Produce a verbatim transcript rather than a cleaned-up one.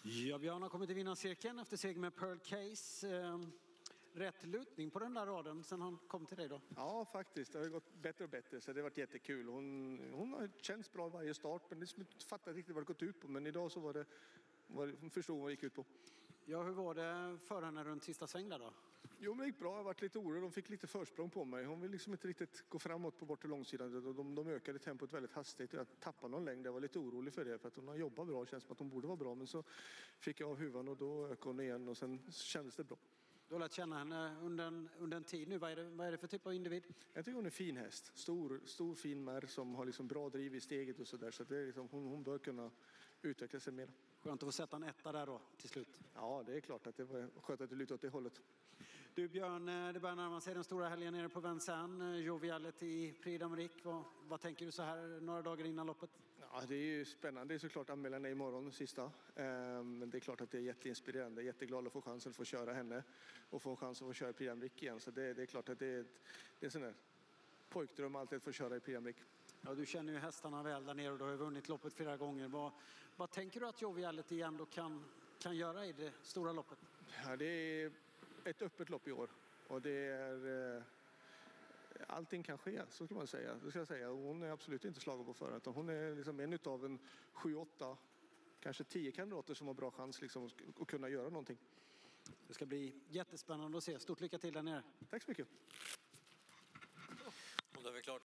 Ja, Björn har kommit till vinnarcirkeln efter seger med Pearl Case. Eh, rätt lutning på den där raden sen han kom till dig då? Ja, faktiskt. Det har gått bättre och bättre, så det har varit jättekul. Hon, hon har känts bra varje start, men det fattar riktigt vad det gått ut på. Men idag så var det, var det hon förstod vad det gick ut på. Ja, hur var det för henne runt sista sväng där då? Jo, men det gick bra. Jag har varit lite orolig. De fick lite försprång på mig. Hon vill liksom inte riktigt gå framåt på bort och långsidan. De, de, de ökade tempot väldigt hastigt. Jag tappade någon längd. Jag var lite orolig för det. För att hon har jobbat bra. Det känns som att hon borde vara bra. Men så fick jag av huvan och då ökade hon igen. Och sen kändes det bra. Du har lärt känna henne under en, under en tid nu. Vad är, det, vad är det för typ av individ? Jag tycker hon är fin häst. Stor, stor fin mär som har liksom bra driv i steget och sådär. Så det är liksom, hon, hon bör kunna utveckla sig mer. Skönt att få sätta en etta där då till slut. Ja, det är klart att det var skönt att det lutade åt det hållet. Du Björn, det börjar närma sig den stora helgen nere på Vincennes. Joviality i Prix d'Amérique. Vad, vad tänker du så här några dagar innan loppet? Ja, det är ju spännande. Det är såklart anmälan är imorgon sista. Men det är klart att det är jätteinspirerande. Jätteglad att få chansen att få köra henne. Och få chansen att få köra i Prix d'Amérique igen. Så det, det är klart att det är, ett, det är en sån där pojkdröm alltid att få köra i Prix d'Amérique. Ja, du känner ju hästarna väl där nere och du har vunnit loppet flera gånger. Vad, vad tänker du att Joviality ändå kan, kan göra i det stora loppet? Ja, det är ett öppet lopp i år. Och det är... Eh, allting kan ske, så ska man säga. Det ska jag säga. Hon är absolut inte slagen på förhand. Hon är liksom en av en sju, åtta, kanske tio kandidater som har bra chans liksom att kunna göra någonting. Det ska bli jättespännande att se. Stort lycka till där nere. Tack så mycket.